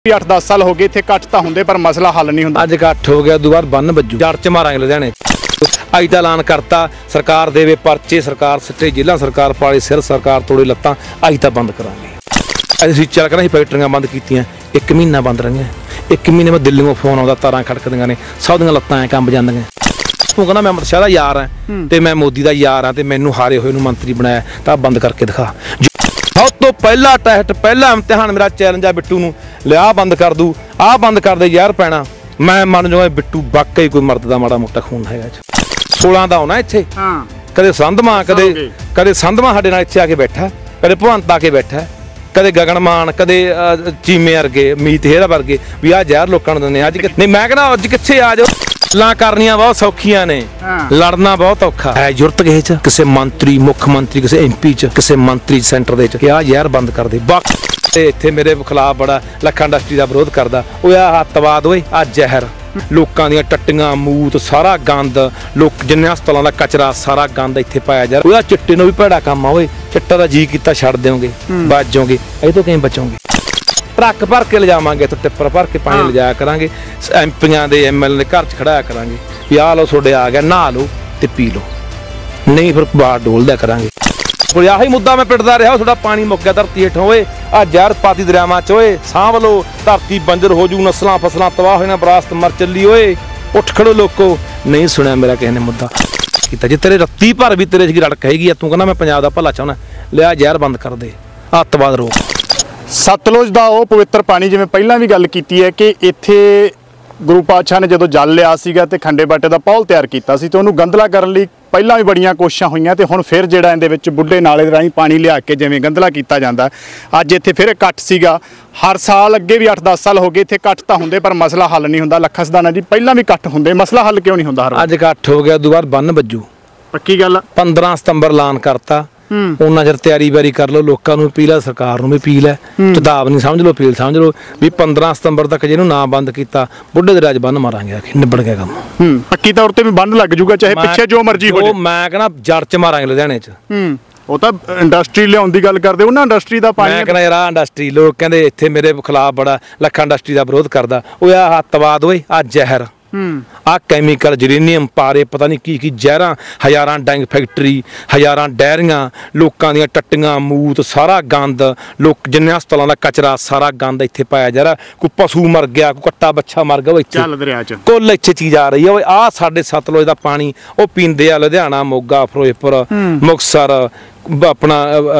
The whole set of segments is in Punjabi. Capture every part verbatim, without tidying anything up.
अठ दस साल हो गए इत्थे कट तां हुंदे पर मसला हल नहीं हुंदा। अज कट हो गया दो बार बन बज्जू जड़ च मारांगे लुधियाने। अज दा ऐलान करता सरकार देवे परचे सरकार सट्टे जेलां सरकार पाले सिर सरकार तोड़े लत्तां अज तां बंद करांगे। असीं चल कर फैक्ट्रियां बंद कीतियां एक महीना बंद रहियां। एक महीने में दिल्ली फोन आउंदा तारां खड़कदियां ने सब दियां लत्तां कंब जांदियां। तूं कहना मैं अमित शाह दा यार हां ते मैं मोदी दा यार हां ते मैनूं हारे होए नूं मंत्री बनाया तां बंद करके दिखा। सब तो पहला टैस्ट पहला इम्तिहान मेरा चैलेंज है बिट्टू नूं लिया बंद कर दू आ बंद कर दे यार पैना मैं मन जाऊँ बिट्टू वाकई कोई मर्द का माड़ा मोटा खून है। सोलह का आना इत्थे कदे संधमा कदे कदे संधमा साडे नाल इत्थे आके बैठा कदे भवंत आके बैठा कदे गगनमान कदे चीमे वर्गे मीत हेरा वर्गे भी आ जहर लोगों नूं दिंदे अज नहीं मैं कहना अज कित्थे आ जाओ। गल्लां करनियां बहुत सौखियां ने लड़ना बहुत औखा है। जुरत किसे च किसे मंत्री मुख मंत्री किसे एम पी च किसे मंत्री सेंटर दे च कि आ जहर बंद कर दे। बाकी इत्थे मेरे खिलाफ बड़ा लखा इंडस्ट्री का विरोध करदा ओए आ हत्तवाद ओए आ जहर लोकां दियां टट्टियां मूत सारा गंद लोक जिन्ने हस्पतालां दा कचरा सारा गंद इत्थे पाया जा रहा। चिट्टे नूं भी भैड़ा काम आ ओए चिट्टा दा जी कीता छड्ड देओगे बच जाओगे इह तों किवें बचोगे। ट्रक भर के ले जावांगे तो टिप्पर भर के पानी ले जाया करांगे एमपीआं दे एम एल ए घर च खड़ाया करांगे भी आ लो तुहाडे आ गया नहा लो ते पी लो नहीं फिर बाहर डोल दिया करांगे। कोई आही मुद्दा मैं पिटदा रहा थोड़ा पानी मुक गया धरती हेठों होए आ जहर पाती दरियावां च होए सांभ लो धरती बंजर हो जू नस्लां फसलां तबाह हो जाण विरासत मर चली होए उठ खड़ो लोको नहीं सुनिया मेरा किसी ने मुद्दा कीता। जे तेरे रत्ती भर भी तेरे च रड़क हैगी तू कहना मैं पंजाब दा भला चाहुंदा लिया जहर बंद कर दे अत्तवाद रोक। सतलुज का वह पवित्र पानी जिवें पहलां भी गल कीती है कि इत्थे गुरु पातशाह ने जो जल लिया सीगा ते खंडे बाटे का पौल तैयार किया सी तो उहनूं गंदला करन लई पहलां भी बड़ियां कोशिशां होईयां ते हुण फिर जिहड़ा इहदे विच बुढ़े नाले राहीं पानी लिया के जिवें गंदला कीता जांदा अज इत्थे फिर कट सीगा। हर साल अगे भी अठ दस साल हो गए इत्थे कट तां हुंदे पर मसला हल नहीं हुंदा। लखा सदाना जी पहलां भी कट हुंदे मसला हल क्यों नहीं हुंदा? हर अज कट हो गया दो बार बन बज्जू पक्की गल पंद्रह सितंबर ऐलान करता उन्ना चर तैयारी बैरी कर लो लोगों को अपील है सरकार भी अपील है चेतावनी समझ लो अपील समझ लो भी पंद्रह सितंबर तक जिन्होंने ना बंद किया बुढ़े दे बन मारांगे निबड़ गया काम पक्की तौर पर भी बंद लग जूगा चाहे पिछे जो मर्जी हो जाए। मैं कहना जड़ च मारांगे लुधियाने च वो तो इंडस्ट्री लियाउण दी गल करदे उन्हां इंडस्ट्री दा पानी मैं कहना यार आ इंडस्ट्री लोग कहंदे इत्थे मेरे खिलाफ बड़ा लखा इंडस्ट्री का विरोध करदा ओए आ हत्तवाद ओए आ जहर आ कैमिकल जरीनियम पारे पता नहीं की की जहर हज़ारां डंग फैक्ट्री हज़ारां डेयरियां लोकां दियां टट्टियां मूत सारा गंद लोक जिन्ने हस्पतालां दा कचरा सारा गंद इत्थे पाया जा रहा। कोई पशु मर गया कोई कट्टा बच्छा मर गया चल दरिया च कुल इत्थे चीज़ आ रही है। आ साडे सतलुज दा पानी वो पींदे आ लुधियाना मोगा फिरोजपुर मुक्तसर अपना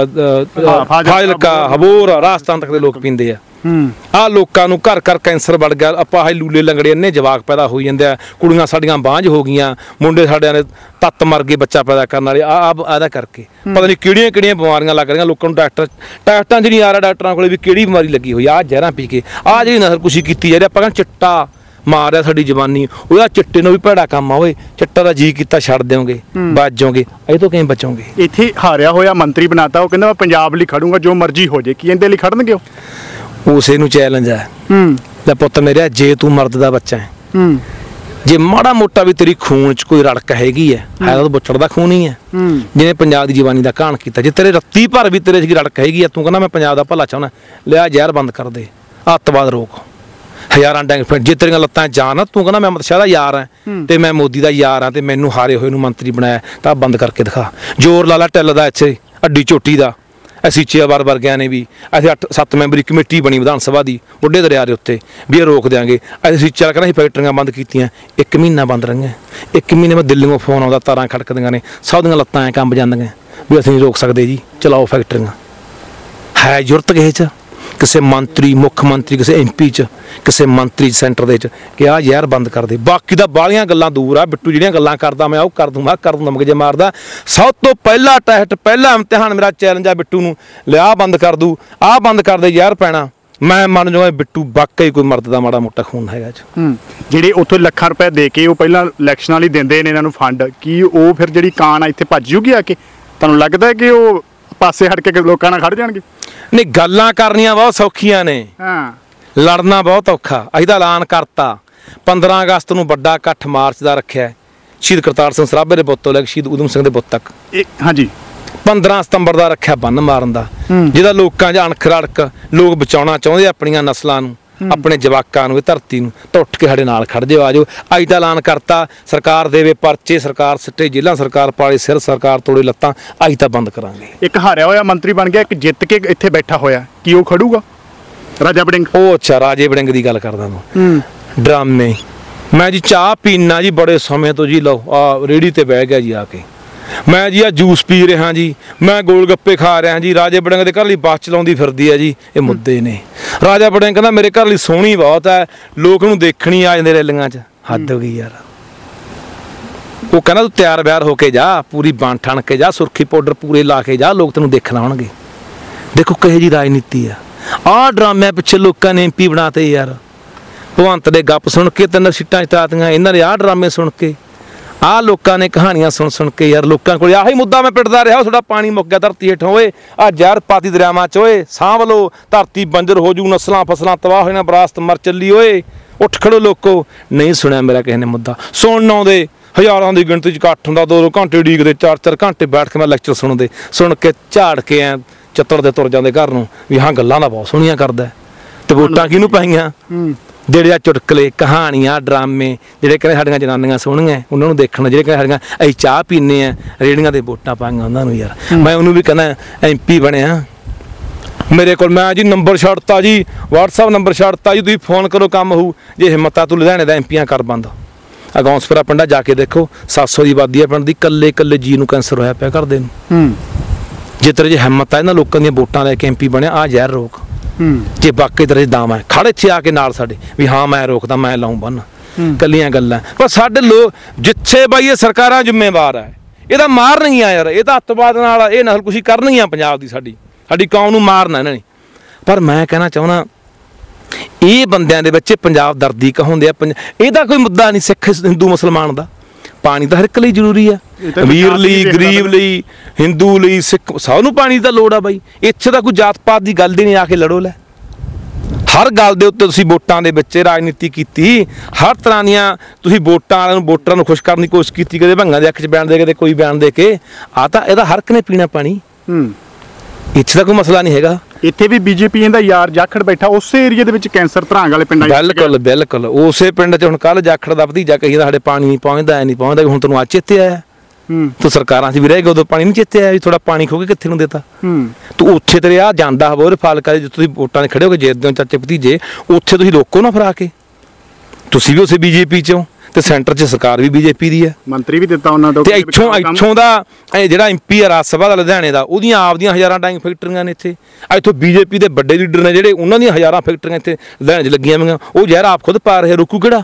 फाजिलका हबोर राजस्थान तक दे लोग पींदे आ। आ लोगों नूं घर घर कैंसर बढ़ गया आपा है लूले लंगड़े इन्ने जवाक पैदा हो जाते हैं कुड़ियां साडियां बांझ हो गई मुंडे साडियां ने तत्त मर गए बच्चा पैदा करने वाले आ आदा करके पता नहीं किहड़ियां किहड़ियां बीमारियां लग रही लोगों डॉक्टर टैस्टां च नहीं आ रहा डॉक्टरां कोल भी किहड़ी बीमारी लगी हुई आ जहरां पी के आ जिहड़ी नसलकुशी कीती जा रही आपां कहंदे चिट्टा मारिया साडी जवानी ओह चिट्टे नूं भी भैड़ा काम आ ओए चिट्टा दा जी कीता छड्ड देओगे बच जाओगे इह तों किवें बचोगे। इत्थे हारिया होया मंत्री बनाता वो कहंदा मैं पंजाब लई खड़ूंगा जो मर्जी हो जाए की इहदे लई खड़नगे उसे नूं चैलेंज है पुत मेरे जे तू मर्द दा बच्चा है जे माड़ा मोटा भी तेरी खून च कोई रड़क हैगी है है तो बुछड़ दा खून ही है जिन्हें पंजाब दी जवानी दा घाण कीता जे तेरे रत्ती भर भी तेरे च रड़क हैगी है तू कहना मैं पंजाब दा भला चाहुंदा लिया जहर बंद कर दे अत्तवाद रोक हज़ारां डंग फिर जे तेरियां लत्तां जान तू कहना मैं अमित शाह दा यार हां ते मैं मोदी दा यार हां ते मैनूं हारे होए नूं मंत्री बनाया तां बंद करके दिखा। जोर ला ला टिल दा इत्थे अड्डी चोटी दा असीं छे बार वर्गियां ने भी असीं अठ सत्त मैंबरी कमेटी बनी विधान सभा की बुढ़े दरिया के उत्ते भी ये रोक देंगे असीं चल कर फैक्ट्रियां बंद कीतियां एक महीना बंद रहियां। एक महीने में दिल्ली फोन आउंदा तारां खड़कदियां ने सब दियां लत्तां ऐ कंब जांदियां भी असीं नहीं रोक सकते जी चलाओ फैक्ट्रियां। है जुरत किसे च किसी मंत्री मुख मंत्री किसी एम पी च किसी मंत्री सेंटर दे कि आ जहर बंद कर दे। बाकी दा बालियां गल्लां दूर आ बिट्टू जिहड़ियां गल्लां करदा मैं ओह कर दूँ मैं कर दूँ दमके मारदा। सब तो पहला टैस्ट पहला इम्तिहान मेरा चैलेंज है बिट्टू नूं लिया बंद कर दू आ बंद कर दे जहर पैना मैं मन जाऊँ बिट्टू वाकई कोई मर्द का माड़ा मोटा खून है। ਜਿਹੜੇ ਉੱਥੋਂ ਲੱਖਾਂ रुपए दे के ਉਹ ਪਹਿਲਾਂ ਇਲੈਕਸ਼ਨਾਂ ਲਈ ਦਿੰਦੇ ਨੇ ਇਹਨਾਂ ਨੂੰ ਫੰਡ ਕੀ ਉਹ ਫਿਰ ਜਿਹੜੀ ਕਾਨ ਆ ਇੱਥੇ ਭੱਜ ਜੂਗੀ ਆ ਕੇ ਤੁਹਾਨੂੰ ਲੱਗਦਾ ਕਿ ਉਹ ਪਾਸੇ ਹਟ ਕੇ ਲੋਕਾਂ ਨਾਲ ਖੜ ਜਾਣਗੇ? नहीं गल्लां करनियां बहुत सौखियां ने लड़ना बहुत औखा। असीं तां ऐलान करता पंद्रह अगस्त नूं वड्डा इकट्ठ मार्च का रखिया शहीद करतार सिंह सराभे के पुत तो लैके शहीद उधम सिंह के पुत तक हाँ जी पंद्रह सितंबर का रखिया बन मारन का जिहदा लोकां च अणख रड़क लोग बचाउणा चाहुंदे अपणीआं नस्लां नूं ਆਪਣੇ ਜਵਾਕਾਂ ਨੂੰ ਧਰਤੀ ਨੂੰ ਤਾਂ ਉੱਠ ਕੇ ਸਾਡੇ ਨਾਲ ਖੜ ਜਾਓ ਆ ਜਾਓ ਅੱਜ ਤਾਂ ਐਲਾਨ ਕਰਤਾ ਸਰਕਾਰ ਦੇਵੇ ਪਰਚੇ ਸਰਕਾਰ ਸਿੱਟੇ ਜੇਲ੍ਹਾਂ ਸਰਕਾਰ ਪਾਲੇ ਸਿਰ ਸਰਕਾਰ ਤੋੜੇ ਲੱਤਾਂ ਅੱਜ ਤਾਂ ਬੰਦ ਕਰਾਂਗੇ ਇੱਕ ਹਾਰਿਆ ਹੋਇਆ ਮੰਤਰੀ ਬਣ ਗਿਆ ਇੱਕ ਜਿੱਤ ਕੇ ਇੱਥੇ ਬੈਠਾ ਹੋਇਆ ਕੀ ਉਹ ਖੜੂਗਾ ਰਾਜਾ ਵੜਿੰਗ ਉਹ ਅੱਛਾ ਰਾਜੇ ਵੜਿੰਗ ਦੀ ਗੱਲ ਕਰਦਾ ਮੈਂ ਡਰਾਮੇ ਮੈਂ ਜੀ ਚਾਹ ਪੀਣਾ ਜੀ ਬੜੇ ਸਮੇਂ ਤੋਂ ਜੀ ਲਓ ਆ ਰੇੜੀ ਤੇ ਬਹਿ ਗਿਆ ਜੀ ਆ ਕੇ ਮੈਂ ਜੀ ਆ ਜੂਸ ਪੀ ਰਿਹਾ ਜੀ ਮੈਂ ਗੋਲ ਗੱਪੇ ਖਾ ਰਿਹਾ ਜੀ ਰਾਜੇ ਵੜਿੰਗ ਦੇ ਘਰ ਲਈ ਬੱਸ ਚਲਾਉਂਦੀ ਫਿਰਦੀ ਹੈ ਜੀ ਇਹ ਮੁੱਦੇ ਨੇ ਰਾਜਾ ਵੜਿੰਗ ਕਹਿੰਦਾ ਮੇਰੇ ਘਰ ਲਈ ਸੋਹਣੀ ਬਹੁਤ ਹੈ ਲੋਕ ਨੂੰ ਦੇਖਣੀ ਆ ਜਾਂਦੇ ਰੈਲੀਆਂ 'ਚ ਹੱਦ ਹੋ ਗਈ ਯਾਰ ਉਹ ਕਹਿੰਦਾ ਤੂੰ ਤਿਆਰ ਬਿਆਰ ਹੋ ਕੇ ਜਾ ਪੂਰੀ ਬਣ ਠਣ ਕੇ ਜਾ ਸੁਰਖੀ ਪਾਊਡਰ ਪੂਰੇ ਲਾ ਕੇ ਜਾ ਲੋਕ ਤੈਨੂੰ ਦੇਖਣ ਆਉਣਗੇ ਦੇਖੋ ਕਿਹੋ ਜਿਹੀ ਰਾਜਨੀਤੀ ਆ ਆਹ ਡਰਾਮਿਆਂ ਪਿੱਛੇ ਲੋਕਾਂ ਨੇ ਐਮ ਪੀ ਬਣਾਤੇ ਯਾਰ ਭਗਵੰਤ ਦੇ ਗੱਪ ਸੁਣ ਕੇ ਤਿੰਨ ਸੀਟਾਂ ਜਿਤਾਤੀਆਂ ਇਹਨਾਂ ਦੇ ਆਹ ਡਰਾਮੇ ਸੁਣ ਕੇ ਆਹ ਲੋਕਾਂ ਨੇ ਕਹਾਣੀਆਂ ਸੁਣ ਸੁਣ ਕੇ ਯਾਰ ਲੋਕਾਂ ਕੋਲ ਆਹੀ ਮੁੱਦਾ ਮੈਂ ਪਿੱਟਦਾ ਰਿਹਾ ਤੁਹਾਡਾ ਪਾਣੀ ਮੁੱਕ ਗਿਆ ਧਰਤੀ ਹੇਠੋਂ ਓਏ ਆ ਜ਼ਹਿਰ ਪਾਤੀ ਦਰਿਆਵਾਂ 'ਚ ਓਏ ਸਾਂਭ ਲਓ ਧਰਤੀ ਬੰਜਰ ਹੋ ਜੂ ਨਸਲਾਂ ਫਸਲਾਂ ਤਬਾਹ ਹੋਈਆਂ ਵਿਰਾਸਤ ਮਰ ਚੱਲੀ ਓਏ ਉੱਠ ਖੜੋ ਲੋਕੋ ਨਹੀਂ ਸੁਣਿਆ ਮੇਰਾ ਕਿਸੇ ਨੇ ਮੁੱਦਾ ਸੁਣਨ ਆਉਂਦੇ ਹਜ਼ਾਰਾਂ ਦੀ ਗਿਣਤੀ 'ਚ ਇਕੱਠ ਹੁੰਦਾ ਦੋ ਦੋ ਘੰਟੇ ਉਡੀਕਦੇ ਚਾਰ ਚਾਰ ਘੰਟੇ ਬੈਠ ਕੇ ਮੈਂ ਲੈਕਚਰ ਸੁਣਦੇ ਸੁਣ ਕੇ ਝਾੜ ਕੇ ਐ ਚੱਤੜ ਦੇ ਤੁਰ ਜਾਂਦੇ ਘਰ ਨੂੰ ਵੀ ਹਾਂ ਗੱਲਾਂ ਦਾ ਬਹੁਤ ਸੋਹਣੀਆਂ ਕਰਦਾ ਤੇ ਵੋਟਾਂ ਕਿਹਨੂੰ ਪਾਈਆਂ ਜਿਹੜੇ ਆ ਚੁਟਕਲੇ ਕਹਾਣੀਆਂ ਡਰਾਮੇ ਜਿਹੜੇ ਕਹਿੰਦੇ ਸਾਡੀਆਂ ਜਨਾਨੀਆਂ ਸੋਹਣੀਆਂ ਉਹਨਾਂ ਨੂੰ ਦੇਖਣ ਜਿਹੜੇ ਕਹਿੰਦੇ ਸਾਡੀਆਂ ਅਸੀਂ ਚਾਹ ਪੀਂਦੇ ਆ ਰੇੜੀਆਂ ਦੇ ਵੋਟਾਂ ਪਾਈਆਂ ਉਹਨਾਂ ਨੂੰ ਯਾਰ ਮੈਂ ਉਹਨੂੰ ਵੀ ਕਹਿੰਦਾ ਐਮ ਪੀ ਬਣਿਆ ਮੇਰੇ ਕੋਲ ਮੈਂ ਜੀ ਨੰਬਰ ਛੱਡਤਾ ਜੀ ਵਟਸਐਪ ਨੰਬਰ ਛੱਡਤਾ ਜੀ ਤੁਸੀਂ ਫੋਨ ਕਰੋ ਕੰਮ ਹੋਊ ਜੇ ਹਿੰਮਤ ਆ ਤੂੰ ਲੁਧਿਆਣੇ ਦਾ ਐਮ ਪੀਆਂ ਕਰ ਬੰਦ ਆ ਗੌਂਸਪੁਰਾ ਪਿੰਡਾ ਜਾ ਕੇ ਦੇਖੋ ਸੱਤ ਸੌ ਦੀ ਆਬਾਦੀ ਆ ਪਿੰਡ ਦੀ ਇਕੱਲੇ ਇਕੱਲੇ ਜੀ ਨੂੰ ਕੈਂਸਰ ਹੋਇਆ ਪਿਆ ਘਰਦੇ ਨੂੰ ਜੇ ਤੇਰੇ ਜੇ ਹਿੰਮਤ ਆ ਇਹਨਾਂ ਲੋਕਾਂ ਦੀਆਂ ਵੋਟਾਂ ਲੈ ਕੇ ਐਮ ਪੀ ਬਣਿਆ ਆ ਜ਼ਹਿਰ ਰੋਕ ਜੇ ਬਾਕੀ ਤੇਰੇ ਦਾਮ ਹੈ ਖੜ ਇੱਥੇ ਆ ਕੇ ਨਾਲ ਸਾਡੇ ਵੀ ਹਾਂ ਮੈਂ ਰੋਕਦਾ ਮੈਂ ਲਾਉਂ ਬੰਨ ਕੱਲੀਆਂ ਗੱਲਾਂ ਪਰ ਸਾਡੇ ਲੋਕ ਜਿੱਥੇ ਬਾਈ ਇਹ ਸਰਕਾਰਾਂ ਜ਼ਿੰਮੇਵਾਰ ਹੈ ਇਹਦਾ ਮਾਰ ਨਹੀਂ ਆ ਯਾਰ ਇਹ ਤਾਂ ਅੱਤਵਾਦ ਨਾਲ ਇਹ ਨਸਲਕੁਸ਼ੀ ਕਰਨੀ ਆ ਪੰਜਾਬ ਦੀ ਸਾਡੀ ਸਾਡੀ ਕੌਮ ਨੂੰ ਮਾਰਨਾ ਇਹਨਾਂ ਨੇ ਪਰ ਮੈਂ ਕਹਿਣਾ ਚਾਹੁੰਦਾ ਇਹ ਬੰਦਿਆਂ ਦੇ ਬੱਚੇ ਪੰਜਾਬ ਦਰਦੀ ਕਹਾਉਂਦੇ ਆ ਇਹਦਾ ਕੋਈ ਮੁੱਦਾ ਨਹੀਂ ਸਿੱਖ ਹਿੰਦੂ ਮੁਸਲਮਾਨ ਦਾ ਪਾਣੀ ਤਾਂ ਹਰ ਇੱਕ ਲਈ ਜ਼ਰੂਰੀ ਆ ਅਮੀਰ ਲਈ ਗਰੀਬ ਲਈ ਹਿੰਦੂ ਲਈ ਸਿੱਖ ਸਭ ਨੂੰ ਪਾਣੀ ਦੀ ਤਾਂ ਲੋੜ ਆ ਬਾਈ ਇੱਥੇ ਤਾਂ ਕੋਈ ਜਾਤ ਪਾਤ ਦੀ ਗੱਲ ਹੀ ਨਹੀਂ ਆ ਕੇ ਲੜੋ ਲੈ ਹਰ ਗੱਲ ਦੇ ਉੱਤੇ ਤੁਸੀਂ ਵੋਟਾਂ ਦੇ ਵਿੱਚ ਰਾਜਨੀਤੀ ਕੀਤੀ ਹਰ ਤਰ੍ਹਾਂ ਦੀਆਂ ਤੁਸੀਂ ਵੋਟਾਂ ਵਾਲਿਆਂ ਨੂੰ ਵੋਟਰਾਂ ਨੂੰ ਖੁਸ਼ ਕਰਨ ਦੀ ਕੋਸ਼ਿਸ਼ ਕੀਤੀ ਕਦੇ ਭੰਗਾਂ ਦੇ ਅੱਖ 'ਚ ਬਿਆਨ ਦੇ ਕੇ ਕੋਈ ਬਿਆਨ ਦੇ ਕੇ ਆ ਤਾਂ ਇਹਦਾ ਹਰ ਇੱਕ ਨੇ ਪੀਣਾ ਪਾਣੀ ਇੱਥੇ ਤਾਂ ਕੋਈ ਮਸਲਾ ਨਹੀਂ ਹੈਗਾ ਇੱਥੇ ਵੀ ਬੀਜੇਪੀ ਦਾ ਯਾਰ ਜਾਖੜ ਬੈਠਾ ਉਸੇ ਏਰੀਆ ਦੇ ਵਿੱਚ ਕੈਂਸਰ ਧਰਾਂਗ ਵਾਲੇ ਪਿੰਡਾਂ ਬਿਲਕੁਲ ਬਿਲਕੁਲ ਉਸੇ ਪਿੰਡ 'ਚ ਹੁਣ ਕੱਲ ਜਾਖੜ ਦਾ ਭਤੀਜਾ ਕਹੀ ਸਾਡੇ ਪਾਣੀ ਨਹੀਂ ਪਹੁੰਚਦਾ ਐ ਨਹੀਂ ਪਹੁੰਚਦਾ ਹੁਣ ਤੈਨੂੰ ਆ ਚੇਤੇ ਆਇਆ ਤੂੰ ਸਰਕਾਰਾਂ 'ਚ ਵੀ ਰਹਿ ਗਿਆ ਉਦੋਂ ਪਾਣੀ ਨਹੀਂ ਚੇਤੇ ਆਇਆ ਵੀ ਥੋੜਾ ਪਾਣੀ ਖੋ ਕੇ ਕਿੱਥੇ ਨੂੰ ਦੇਤਾ ਤੂੰ ਉੱਥੇ ਤੇਰੇ ਆ ਜਾਂਦਾ ਹੋਰ ਫਾਲਕਾ ਜਿੱਥੇ ਤੁਸੀਂ ਵੋਟਾਂ 'ਤੇ ਖੜੇ ਹੋ ਕੇ ਜਿੱਤਦੇ ਹੋ ਚਾਚੇ ਭਤੀਜੇ ਉੱਥੇ ਤੁਸੀਂ ਰੋਕੋ ਨਾ ਫਰਾ ਕੇ ਤੁਸੀਂ ਵੀ ਉਸੇ ਬੀਜੇਪੀ 'ਚੋਂ ਤੇ ਸੈਂਟਰ 'ਚ ਸਰਕਾਰ ਵੀ ਬੀਜੇਪੀ ਦੀ ਹੈ ਮੰਤਰੀ ਵੀ ਦਿੱਤਾ ਉਹਨਾਂ ਤੋਂ ਤੇ ਇੱਥੋਂ ਇੱਥੋਂ ਦਾ ਜਿਹੜਾ ਐਮਪੀ ਆ ਰਾਜ ਸਭਾ ਦਾ ਲੁਧਿਆਣੇ ਦਾ ਉਹਦੀਆਂ ਆਪਦੀਆਂ ਹਜ਼ਾਰਾਂ ਡਾਈਂਗ ਫੈਕਟਰੀਆਂ ਨੇ ਇੱਥੇ ਇੱਥੋਂ ਬੀਜੇਪੀ ਦੇ ਵੱਡੇ ਲੀਡਰ ਨੇ ਜਿਹੜੇ ਉਹਨਾਂ ਦੀਆਂ ਹਜ਼ਾਰਾਂ ਫੈਕਟਰੀਆਂ ਇੱਥੇ ਲੁਧਿਆਣੇ 'ਚ ਲੱਗੀਆਂ ਹੋਈਆਂ ਉਹ ਜ਼ਹਿਰ ਆਪ ਖੁਦ ਪਾ ਰਹੇ ਰੋਕੂ ਕਿਹੜਾ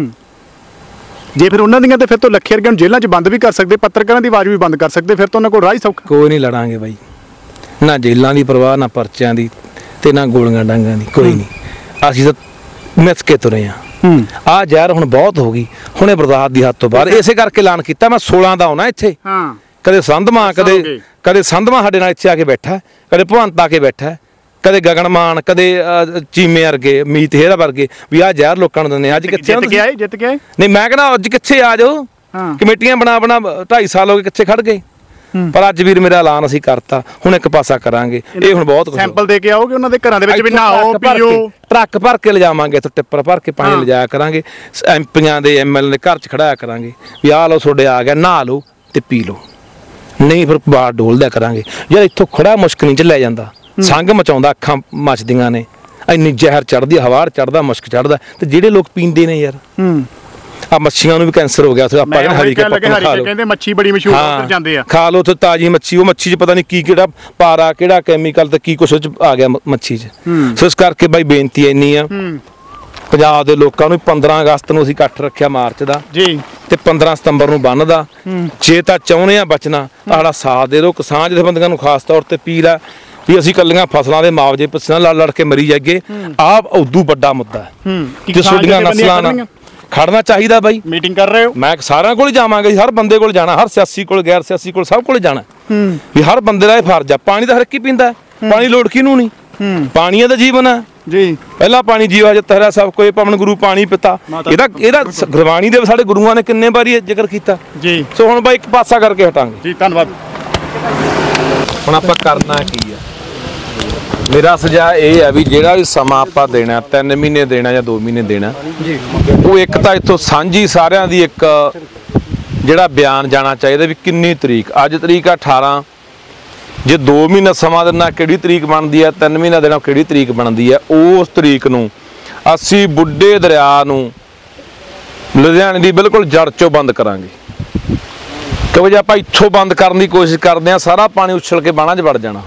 ਜੇ ਫਿਰ ਉਹਨਾਂ ਦੀਆਂ ਤੇ ਫਿਰ ਤੋਂ ਲੱਖੇ ਵਰਗੇ ਜੇਲ੍ਹਾਂ 'ਚ ਬੰਦ ਵੀ ਕਰ ਸਕਦੇ ਪੱਤਰਕਾਰਾਂ ਦੀ ਆਵਾਜ਼ ਵੀ ਬੰਦ ਕਰ ਸਕਦੇ ਫਿਰ ਤਾਂ ਉਹਨਾਂ ਕੋਲ ਰਾਹ ਹੀ ਸੌਖਾ ਕੋਈ ਨਹੀਂ ਲੜਾਂਗੇ ਬਾਈ ਨਾ ਜੇਲ੍ਹਾਂ ਦੀ ਪਰਵਾਹ ਨਾ ਪਰਚਿਆਂ ਦੀ ਤੇ ਨਾ ਗੋਲੀਆਂ ਡਾਂਗਾਂ ਦੀ ਕੋਈ ਨਹੀਂ ਅਸੀਂ ਤਾਂ ਮਿੱਥ ਕੇ ਤੁਰੇ ਆ ਆ ਜ਼ਹਿਰ ਹੁਣ ਬਹੁਤ ਹੋ ਗਈ ਹੁਣੇ ਬਰਦਾਸ਼ਤ ਦੀ ਹੱਦ ਤੋਂ ਬਾਹਰ ਇਸੇ ਕਰਕੇ ਐਲਾਨ ਕੀਤਾ ਮੈਂ ਸੋਲਾਂ ਦਾ ਆਉਣਾ ਇੱਥੇ ਹਾਂ ਕਦੇ ਸੰਧਮਾ ਕਦੇ ਕਦੇ ਸੰਧਮਾ ਸਾਡੇ ਨਾਲ ਇੱਥੇ ਆ ਕੇ ਬੈਠਾ ਕਦੇ ਭਵੰਤ ਆ ਕੇ ਬੈਠਾ ਕਦੇ ਗਗਨਮਾਨ ਕਦੇ ਚੀਮੇ ਵਰਗੇ ਮੀਤ ਹੇਰਾ ਵਰਗੇ ਵੀ ਆਹ ਜ਼ਹਿਰ ਲੋਕਾਂ ਨੂੰ ਦਿੰਦੇ ਅੱਜ ਕਿੱਥੇ ਜਿੱਤ ਕੇ ਆਏ ਜਿੱਤ ਕੇ ਆਏ ਨਹੀਂ ਮੈਂ ਕਹਿੰਦਾ ਅੱਜ ਕਿੱਥੇ ਆ ਜਾਓ ਕਮੇਟੀਆਂ ਬਣਾ ਬਣਾ ਢਾਈ ਸਾਲ ਹੋ ਗਏ ਕਿੱਥੇ ਖੜ ਗਏ ਪਰ ਅੱਜ ਵੀਰ ਮੇਰਾ ਐਲਾਨ ਅਸੀਂ ਕਰਤਾ ਹੁਣ ਇੱਕ ਪਾਸਾ ਕਰਾਂਗੇ ਇਹ ਹੁਣ ਬਹੁਤ ਸੈਂਪਲ ਦੇ ਕੇ ਆਓਗੇ ਉਹਨਾਂ ਦੇ ਘਰਾਂ ਦੇ ਵਿੱਚ ਵੀ ਨਹਾਓ ਪੀਓ ਟਰੱਕ ਭਰ ਕੇ ਲਿਜਾਵਾਂਗੇ ਇੱਥੋਂ ਟਿੱਪਰ ਭਰ ਕੇ ਪਾਣੀ ਲਿਜਾਇਆ ਕਰਾਂਗੇ ਐਮਪੀਆਂ ਦੇ ਐਮਐਲ ਦੇ ਘਰ 'ਚ ਖੜਾਇਆ ਕਰਾਂਗੇ ਵੀ ਆਹ ਲਓ ਤੁਹਾਡੇ ਆ ਗਿਆ ਨਹਾ ਲਓ ਤੇ ਪੀ ਲਓ ਨਹੀਂ ਫਿਰ ਬਾਹਰ ਡੋਲਦਿਆ ਕਰਾਂਗੇ ਯਾਰ ਇੱਥੋਂ ਖੜਾ ਮੁਸ਼ਕ ਨਹੀਂ ਚ ਲੈ ਜਾਂਦਾ ਸੰਗ ਮਚਾਉਂਦਾ ਅੱਖਾਂ ਮੱਚਦੀਆਂ ਨੇ ਇੰਨੀ ਜ਼ਹਿਰ ਚੜ੍ਹਦੀ ਹਵਾਰ ਚੜ੍ਹਦਾ ਮੁਸ਼ਕ ਚੜ੍ਹਦਾ ਤੇ ਜਿਹੜੇ ਲੋਕ ਪੀਂਦੇ ਨੇ ਯਾਰ ਆ ਮੱਛੀਆਂ ਨੂੰ ਵੀ ਕੈਂਸਰ ਹੋ ਗਿਆ ਉੱਥੇ ਆਪਾਂ ਕਹਿੰਦੇ ਹਰੀ ਕੇ ਪੱਕਾ ਖਾ ਲਓ ਕਹਿੰਦੇ ਮੱਛੀ ਬੜੀ ਮਸ਼ਹੂਰ ਉੱਧਰ ਜਾਂਦੇ ਆ ਖਾ ਲਓ ਉੱਥੇ ਤਾਜ਼ੀ ਮੱਛੀ ਉਹ ਮੱਛੀ 'ਚ ਪਤਾ ਨਹੀਂ ਕੀ ਕਿਹੜਾ ਪਾਰਾ ਕਿਹੜਾ ਕੈਮੀਕਲ ਤੇ ਕੀ ਕੁਛ ਆ ਗਿਆ ਮੱਛੀ 'ਚ ਸੋ ਇਸ ਕਰਕੇ ਬਾਈ ਬੇਨਤੀ ਇੰਨੀ ਆ ਪੰਜਾਬ ਦੇ ਲੋਕਾਂ ਨੂੰ ਪੰਦਰਾਂ ਅਗਸਤ ਨੂੰ ਅਸੀਂ ਇਕੱਠ ਰੱਖਿਆ ਮਾਰਚ ਦਾ ਜੀ ਤੇ ਪੰਦਰਾਂ ਸਤੰਬਰ ਨੂੰ ਬੰਨ ਦਾ ਜੇ ਤਾਂ ਚਾਹੁੰਦੇ ਆ ਬਚਣਾ ਆੜਾ ਸਾਥ ਦੇ ਦਿਓ ਕਿਸਾਨ ਜਥੇਬੰਦੀਆਂ ਨੂੰ ਖਾਸ ਤੌਰ ਤੇ ਅਪੀਲ ਆ ਵੀ ਅਸੀਂ ਕੱਲੀਆਂ ਫਸਲਾਂ ਦੇ ਮੁਆਵਜ਼ੇ ਪਿੱਛੇ ਲੜ ਲੜ ਕੇ ਮਰੀ ਜਾਈਏ ਆਹ ਉਦੋਂ ਵੱਡਾ ਮੁੱਦਾ ਜੇ ਛੋਟੀਆਂ ਨਸਲਾਂ ਨਾਲ ਖੜਨਾ ਚਾਹੀਦਾ ਬਾਈ ਮੀਟਿੰਗ ਕਰ ਰਹੇ ਹੋ ਮੈਂ ਸਾਰਿਆਂ ਕੋਲ ਜਾਵਾਂਗੇ ਹਰ ਬੰਦੇ ਕੋਲ ਜਾਣਾ ਹਰ ਸਿਆਸੀ ਕੋਲ ਗੈਰ ਸਿਆਸੀ ਕੋਲ ਸਭ ਕੋਲ ਜਾਣਾ ਵੀ ਹਰ ਬੰਦੇ ਦਾ ਇਹ ਫਰਜ਼ ਆ ਪਾਣੀ ਤਾਂ ਹਰ ਇੱਕ ਹੀ ਪੀਂਦਾ ਪਾਣੀ ਲੋੜ ਕਿਹਨੂੰ ਨਹੀਂ ਪਾਣੀ ਦਾ ਜੀਵਨ ਆ ਜੀ ਪਹਿਲਾ ਪਾਣੀ ਜੀਵਾ ਜਤ ਹਰਿਆ ਸਭ ਕੋਈ ਪਵਨ ਗੁਰੂ ਪਾਣੀ ਪਿਤਾ ਇਹਦਾ ਇਹਦਾ ਗੁਰਬਾਣੀ ਦੇ ਸਾਡੇ ਗੁਰੂਆਂ ਨੇ ਕਿੰਨੇ ਵਾਰੀ ਜ਼ਿਕਰ ਕੀਤਾ ਜੀ ਸੋ ਹੁਣ ਬਾਈ ਇੱਕ ਪਾਸਾ ਕਰਕੇ ਹਟਾਂਗੇ ਜੀ ਧੰਨਵਾਦ ਹੁਣ ਆਪਾਂ ਕਰਨਾ ਕੀ ਆ ਮੇਰਾ ਸੁਝਾਅ ਇਹ ਹੈ ਵੀ ਜਿਹੜਾ ਵੀ ਸਮਾਂ ਆਪਾਂ ਦੇਣਾ ਤਿੰਨ ਮਹੀਨੇ ਦੇਣਾ ਜਾਂ ਦੋ ਮਹੀਨੇ ਦੇਣਾ ਜੀ, ਉਹ ਇੱਕ ਤਾਂ ਇੱਥੋਂ ਸਾਂਝੀ ਸਾਰਿਆਂ ਦੀ ਇੱਕ ਜਿਹੜਾ ਬਿਆਨ ਜਾਣਾ ਚਾਹੀਦਾ ਵੀ ਕਿੰਨੀ ਤਰੀਕ, ਅੱਜ ਤਰੀਕ ਆ ਅਠਾਰਾਂ, ਜੇ ਦੋ ਮਹੀਨਾ ਸਮਾਂ ਦੇਣਾ ਕਿਹੜੀ ਤਰੀਕ ਬਣਦੀ ਹੈ, ਤਿੰਨ ਮਹੀਨਾ ਦੇਣਾ ਕਿਹੜੀ ਤਰੀਕ ਬਣਦੀ ਹੈ। ਉਸ ਤਰੀਕ ਨੂੰ ਅਸੀਂ ਬੁੱਢੇ ਦਰਿਆ ਨੂੰ ਲੁਧਿਆਣੇ ਦੀ ਬਿਲਕੁਲ ਜੜ ਚੋਂ ਬੰਦ ਕਰਾਂਗੇ, ਕਿਉਂਕਿ ਜੇ ਆਪਾਂ ਇੱਥੋਂ ਬੰਦ ਕਰਨ ਦੀ ਕੋਸ਼ਿਸ਼ ਕਰਦੇ ਹਾਂ ਸਾਰਾ ਪਾਣੀ ਉਛਲ ਕੇ ਬਾਣਾਂ 'ਚ ਵੜ ਜਾਣਾ।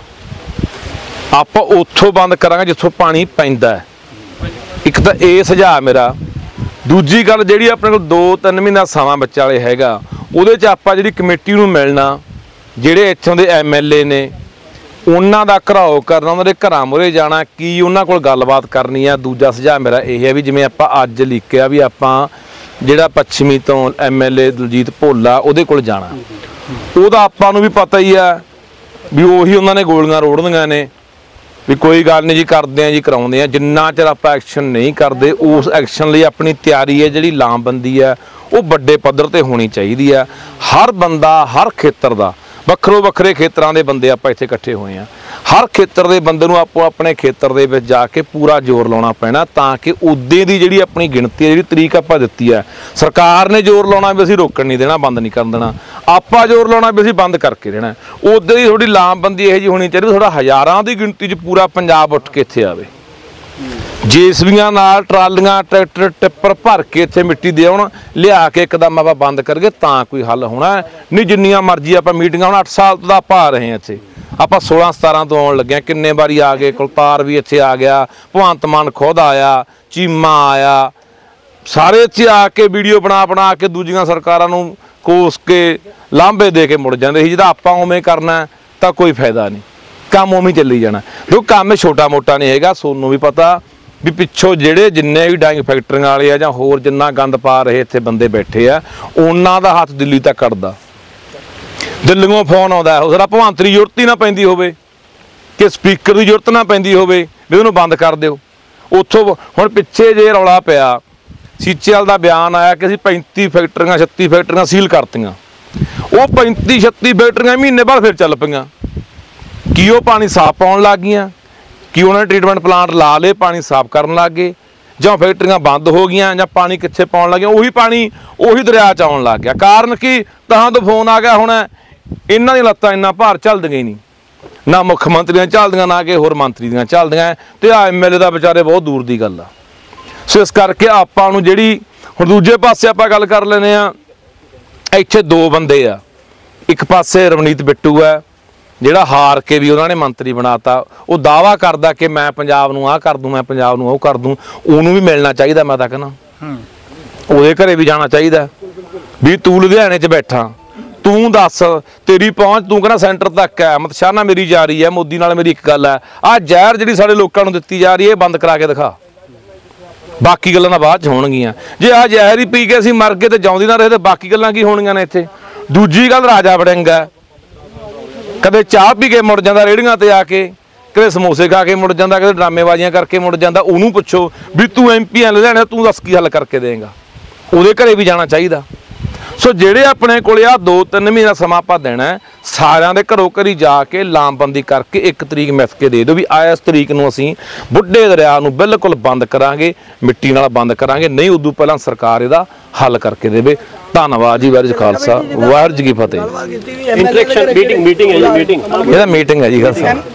ਆਪਾਂ ਉੱਥੋਂ ਬੰਦ ਕਰਾਂਗੇ ਜਿੱਥੋਂ ਪਾਣੀ ਪੈਂਦਾ ਹੈ। ਇੱਕ ਤਾਂ ਇਹ ਸੁਝਾਅ ਮੇਰਾ। ਦੂਜੀ ਗੱਲ ਜਿਹੜੀ ਆਪਣੇ ਕੋਲ ਦੋ ਤਿੰਨ ਮਹੀਨਾ ਸਮਾਂ ਬੱਚਾ ਵਾਲੇ ਹੈਗਾ, ਉਹਦੇ 'ਚ ਆਪਾਂ ਜਿਹੜੀ ਕਮੇਟੀ ਨੂੰ ਮਿਲਣਾ, ਜਿਹੜੇ ਇੱਥੋਂ ਦੇ ਐਮ ਐਲ ਏ ਨੇ ਉਹਨਾਂ ਦਾ ਘਰਾਓ ਕਰਨਾ, ਉਹਨਾਂ ਦੇ ਘਰਾਂ ਮੂਹਰੇ ਜਾਣਾ, ਕੀ ਉਹਨਾਂ ਕੋਲ ਗੱਲਬਾਤ ਕਰਨੀ ਆ। ਦੂਜਾ ਸੁਝਾਅ ਮੇਰਾ ਇਹ ਹੈ ਵੀ ਜਿਵੇਂ ਆਪਾਂ ਅੱਜ ਲਿਖਿਆ ਵੀ ਆਪਾਂ ਜਿਹੜਾ ਪੱਛਮੀ ਤੋਂ M L A Daljit Bhola ਉਹਦੇ ਕੋਲ ਜਾਣਾ, ਉਹਦਾ ਆਪਾਂ ਨੂੰ ਵੀ ਪਤਾ ਹੀ ਆ ਵੀ ਉਹੀ ਉਹਨਾਂ ਨੇ ਗੋਲੀਆਂ ਰੋੜਨੀਆਂ ਨੇ ਵੀ ਕੋਈ ਗੱਲ ਨਹੀਂ ਜੀ ਕਰਦੇ ਆ ਜੀ ਕਰਾਉਂਦੇ ਆ। ਜਿੰਨਾ ਚਿਰ ਆਪਾਂ ਐਕਸ਼ਨ ਨਹੀਂ ਕਰਦੇ ਉਸ ਐਕਸ਼ਨ ਲਈ ਆਪਣੀ ਤਿਆਰੀ ਹੈ ਜਿਹੜੀ ਲਾਮਬੰਦੀ ਹੈ ਉਹ ਵੱਡੇ ਪੱਧਰ ਤੇ ਹੋਣੀ ਚਾਹੀਦੀ ਆ। ਹਰ ਬੰਦਾ ਹਰ ਖੇਤਰ ਦਾ, ਵੱਖਰੋ ਵੱਖਰੇ ਖੇਤਰਾਂ ਦੇ ਬੰਦੇ ਆਪਾਂ ਇੱਥੇ ਇਕੱਠੇ ਹੋਏ ਆ, ਹਰ ਖੇਤਰ ਦੇ ਬੰਦੇ ਨੂੰ ਆਪੋ ਆਪਣੇ ਖੇਤਰ ਦੇ ਵਿੱਚ ਜਾ ਕੇ ਪੂਰਾ ਜ਼ੋਰ ਲਾਉਣਾ ਪੈਣਾ ਤਾਂ ਕਿ ਉਦੇ ਦੀ ਜਿਹੜੀ ਆਪਣੀ ਗਿਣਤੀ ਹੈ, ਜਿਹੜੀ ਤਰੀਕ ਆਪਾਂ ਦਿੱਤੀ ਹੈ, ਸਰਕਾਰ ਨੇ ਜ਼ੋਰ ਲਾਉਣਾ ਵੀ ਅਸੀਂ ਰੋਕਣ ਨਹੀਂ ਦੇਣਾ, ਬੰਦ ਨਹੀਂ ਕਰਨ ਦੇਣਾ, ਆਪਾਂ ਜ਼ੋਰ ਲਾਉਣਾ ਵੀ ਅਸੀਂ ਬੰਦ ਕਰਕੇ ਰਹਿਣਾ। ਉਦੇ ਦੀ ਥੋੜੀ ਲਾਮਬੰਦੀ ਇਹੋ ਜਿਹੀ ਹੋਣੀ ਚਾਹੀਦੀ, ਥੋੜਾ ਹਜ਼ਾਰਾਂ ਦੀ ਗਿਣਤੀ 'ਚ ਪੂਰਾ ਪੰਜਾਬ ਉੱਠ ਕੇ ਇੱਥੇ ਆਵੇ, ਜੇਸੀਬੀਆਂ ਨਾਲ ਟਰਾਲੀਆਂ ਟਰੈਕਟਰ ਟਿੱਪਰ ਭਰ ਕੇ ਇੱਥੇ ਮਿੱਟੀ ਦੇ ਆਉਣ, ਲਿਆ ਕੇ ਇੱਕਦਮ ਆਪਾਂ ਬੰਦ ਕਰਗੇ ਤਾਂ ਕੋਈ ਹੱਲ ਹੋਣਾ। ਨਹੀਂ ਜਿੰਨੀਆਂ ਮਰਜ਼ੀ ਆਪਾਂ ਮੀਟਿੰਗਾਂ, ਹੁਣ ਅੱਠ ਸਾਲ ਤੋਂ ਆਪਾਂ ਆ ਰਹੇ ਹਾਂ ਇੱਥੇ, ਆਪਾਂ ਸੋਲਾਂ ਸਤਾਰਾਂ ਤੋਂ ਆਉਣ ਲੱਗੇ, ਕਿੰਨੇ ਵਾਰੀ ਆ ਗਏ, ਕੁਲਤਾਰ ਵੀ ਇੱਥੇ ਆ ਗਿਆ, ਭਗਵੰਤ ਮਾਨ ਖੁਦ ਆਇਆ, ਚੀਮਾ ਆਇਆ, ਸਾਰੇ ਇੱਥੇ ਆ ਕੇ ਵੀਡੀਓ ਬਣਾ ਬਣਾ ਕੇ ਦੂਜੀਆਂ ਸਰਕਾਰਾਂ ਨੂੰ ਕੋਸ ਕੇ ਲਾਂਭੇ ਦੇ ਕੇ ਮੁੜ ਜਾਂਦੇ ਸੀ। ਜਿਹਦਾ ਆਪਾਂ ਉਵੇਂ ਕਰਨਾ ਤਾਂ ਕੋਈ ਫਾਇਦਾ ਨਹੀਂ, ਕੰਮ ਉਵੇਂ ਚੱਲੀ ਜਾਣਾ। ਜੋ ਕੰਮ ਛੋਟਾ ਮੋਟਾ ਨਹੀਂ ਹੈਗਾ, ਸੋਨੂੰ ਵੀ ਪਤਾ ਵੀ ਪਿੱਛੋਂ ਜਿਹੜੇ ਜਿੰਨੇ ਵੀ ਡਾਈਂਗ ਫੈਕਟਰੀਆਂ ਵਾਲੇ ਆ ਜਾਂ ਹੋਰ ਜਿੰਨਾ ਗੰਦ ਪਾ ਰਹੇ ਇੱਥੇ ਬੰਦੇ ਬੈਠੇ ਆ, ਉਹਨਾਂ ਦਾ ਹੱਥ ਦਿੱਲੀ ਤੱਕ ਕੱਢਦਾ। ਦਿੱਲੀੋਂ ਫੋਨ ਆਉਂਦਾ, ਉਹ ਸਾਡਾ ਭਗਵੰਤ ਦੀ ਜ਼ਰੂਰਤ ਹੀ ਨਾ ਪੈਂਦੀ ਹੋਵੇ ਕਿ ਸਪੀਕਰ ਦੀ ਜ਼ਰੂਰਤ ਨਾ ਪੈਂਦੀ ਹੋਵੇ ਵੀ ਉਹਨੂੰ ਬੰਦ ਕਰ ਦਿਓ। ਉੱਥੋਂ ਹੁਣ ਪਿੱਛੇ ਜੇ ਰੌਲਾ ਪਿਆ, ਸੀਚੇਵਾਲ ਦਾ ਬਿਆਨ ਆਇਆ ਕਿ ਅਸੀਂ ਪੈਂਤੀ ਫੈਕਟਰੀਆਂ ਛੱਤੀ ਫੈਕਟਰੀਆਂ ਸੀਲ ਕਰਤੀਆਂ। ਉਹ ਪੈਂਤੀ ਛੱਤੀ ਫੈਕਟਰੀਆਂ ਮਹੀਨੇ ਬਾਅਦ ਫਿਰ ਚੱਲ ਪਈਆਂ। ਕੀ ਉਹ ਪਾਣੀ ਸਾਫ਼ ਪਾਉਣ ਲੱਗ ਗਈਆਂ? ਕੀ ਉਹਨਾਂ ਨੇ ਟ੍ਰੀਟਮੈਂਟ ਪਲਾਂਟ ਲਾ ਲਏ, ਪਾਣੀ ਸਾਫ਼ ਕਰਨ ਲੱਗ ਗਏ? ਜਾਂ ਫੈਕਟਰੀਆਂ ਬੰਦ ਹੋ ਗਈਆਂ ਜਾਂ ਪਾਣੀ ਕਿੱਥੇ ਪਾਉਣ ਲੱਗ ਗਈਆਂ? ਉਹੀ ਪਾਣੀ ਉਹੀ ਦਰਿਆ 'ਚ ਆਉਣ ਲੱਗ ਗਿਆ। ਕਾਰਨ ਕੀ? ਤਾਂ ਤੋਂ ਫੋਨ ਆ ਗਿਆ ਹੁਣ ਇਹਨਾਂ ਦੀਆਂ ਲੱਤਾਂ ਇੰਨਾ ਭਾਰ ਝੱਲਦੀਆਂ ਹੀ ਨਹੀਂ, ਨਾ ਮੁੱਖ ਮੰਤਰੀਆਂ ਝੱਲਦੀਆਂ ਨਾ ਕਿ ਹੋਰ ਮੰਤਰੀ ਦੀਆਂ ਝੱਲਦੀਆਂ, ਤੇ ਆ ਐਮ ਐਲ ਏ ਦਾ ਵਿਚਾਰੇ ਬਹੁਤ ਦੂਰ ਦੀ ਗੱਲ ਆ। ਸੋ ਇਸ ਕਰਕੇ ਆਪਾਂ ਨੂੰ ਜਿਹੜੀ ਹੁਣ ਦੂਜੇ ਪਾਸੇ ਆਪਾਂ ਗੱਲ ਕਰ ਲੈਂਦੇ ਆ, ਇੱਥੇ ਦੋ ਬੰਦੇ ਆ, ਇੱਕ ਪਾਸੇ ਰਵਨੀਤ ਬਿੱਟੂ ਹੈ ਜਿਹੜਾ ਹਾਰ ਕੇ ਵੀ ਉਹਨਾਂ ਨੇ ਮੰਤਰੀ ਬਣਾਤਾ, ਉਹ ਦਾਅਵਾ ਕਰਦਾ ਕਿ ਮੈਂ ਪੰਜਾਬ ਨੂੰ ਆਹ ਕਰ ਦੂੰ, ਮੈਂ ਪੰਜਾਬ ਨੂੰ ਉਹ ਕਰ ਦੂੰ। ਉਹਨੂੰ ਵੀ ਮਿਲਣਾ ਚਾਹੀਦਾ, ਮੈਂ ਤਾਂ ਕਹਿੰਦਾ ਉਹਦੇ ਘਰੇ ਵੀ ਜਾਣਾ ਚਾਹੀਦਾ ਵੀ ਤੂੰ ਲੁਧਿਆਣੇ 'ਚ ਬੈਠਾ, ਤੂੰ ਦੱਸ ਤੇਰੀ ਪਹੁੰਚ, ਤੂੰ ਕਹਿੰਦਾ ਸੈਂਟਰ ਤੱਕ ਹੈ, ਅਮਿਤ ਸ਼ਾਹ ਨਾਲ ਮੇਰੀ ਜਾ ਰਹੀ ਹੈ, ਮੋਦੀ ਨਾਲ ਮੇਰੀ ਇੱਕ ਗੱਲ ਹੈ, ਆਹ ਜ਼ਹਿਰ ਜਿਹੜੀ ਸਾਡੇ ਲੋਕਾਂ ਨੂੰ ਦਿੱਤੀ ਜਾ ਰਹੀ ਹੈ ਇਹ ਬੰਦ ਕਰਾ ਕੇ ਦਿਖਾ, ਬਾਕੀ ਗੱਲਾਂ ਤਾਂ ਬਾਅਦ 'ਚ ਹੋਣਗੀਆਂ। ਜੇ ਆਹ ਜ਼ਹਿਰ ਹੀ ਪੀ ਕੇ ਅਸੀਂ ਮਰ ਗਏ ਤੇ ਜਿਉਂਦੀ ਨਾ ਰਹੇ ਤੇ ਬਾਕੀ ਗੱਲਾਂ ਕੀ ਹੋਣੀਆਂ ਨੇ ਇੱਥੇ। ਦੂਜੀ ਗੱਲ ਰਾਜਾ ਵੜਿੰਗ ਹੈ, ਕਦੇ ਚਾਹ ਪੀ ਕੇ ਮੁੜ ਜਾਂਦਾ ਰੇਹੜੀਆਂ ਤੇ ਆ ਕੇ, ਕਦੇ ਸਮੋਸੇ ਖਾ ਕੇ ਮੁੜ ਜਾਂਦਾ, ਕਦੇ ਡਰਾਮੇਬਾਜ਼ੀਆਂ ਕਰਕੇ ਮੁੜ ਜਾਂਦਾ। ਉਹਨੂੰ ਪੁੱਛੋ ਵੀ ਤੂੰ ਐਮ ਪੀ ਐ ਲੁਧਿਆਣਾ, ਤੂੰ ਦੱਸ ਕੀ ਹੱਲ ਕਰਕੇ ਦੇਂਗਾ? ਉਹਦੇ ਘਰੇ ਵੀ ਜਾਣਾ ਚਾਹੀਦਾ। ਸੋ ਜਿਹੜੇ ਆਪਣੇ ਕੋਲ ਆ ਦੋ ਤਿੰਨ ਮਹੀਨਾ ਸਮਾਂ ਆਪਾਂ ਦੇਣਾ, ਸਾਰਿਆਂ ਦੇ ਘਰੋਂ ਘਰੀ ਜਾ ਕੇ ਲਾਮਬੰਦੀ ਕਰਕੇ ਇੱਕ ਤਰੀਕ ਮਿੱਥ ਕੇ ਦੇ ਦਿਓ ਵੀ ਆ ਇਸ ਤਰੀਕ ਨੂੰ ਅਸੀਂ ਬੁੱਢੇ ਦਰਿਆ ਨੂੰ ਬਿਲਕੁਲ ਬੰਦ ਕਰਾਂਗੇ, ਮਿੱਟੀ ਨਾਲ ਬੰਦ ਕਰਾਂਗੇ, ਨਹੀਂ ਉਦੋਂ ਪਹਿਲਾਂ ਸਰਕਾਰ ਇਹਦਾ ਹੱਲ ਕਰਕੇ ਦੇਵੇ। ਧੰਨਵਾਦ ਜੀ। ਵਾਹਿਗੁਰੂ ਜੀ ਖਾਲਸਾ, ਵਾਹਿਗੁਰੂ ਜੀ ਕੀ ਫਤਿਹ। ਮੀਟਿੰਗ ਮੀਟਿੰਗ ਹੈ ਜੀ, ਮੀਟਿੰਗ ਇਹਦਾ ਮੀਟਿੰਗ ਹੈ ਜੀ ਖਾਲਸਾ।